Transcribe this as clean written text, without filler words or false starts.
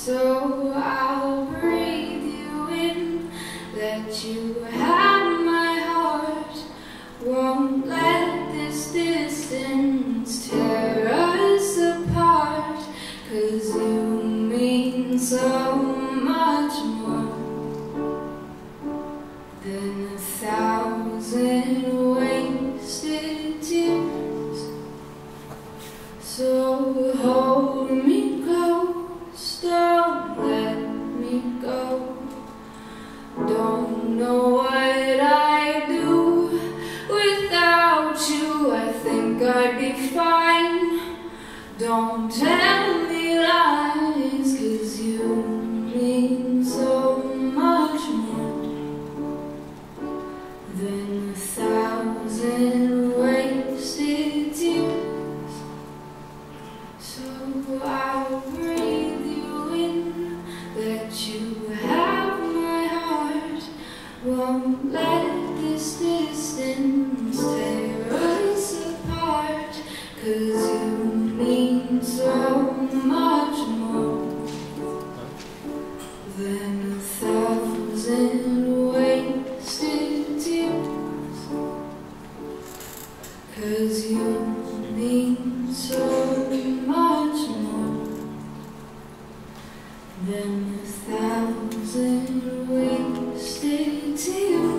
So I'll breathe you in, let you have my heart. Won't let this distance tear us apart, 'cause you mean so much more than 1,000 wasted tears. So hold me close, don't let me go. Don't know what I'd do without you. I think I'd be fine. Don't tell me lies, 'cause you mean so much more than 1,000 wasted tears. So I'll breathe you in, let you have my heart. Won't let this distance tear us apart, 'cause you mean so much more than 1,000 wasted tears. 'Cause you mean so much more than 1,000 wasted tears.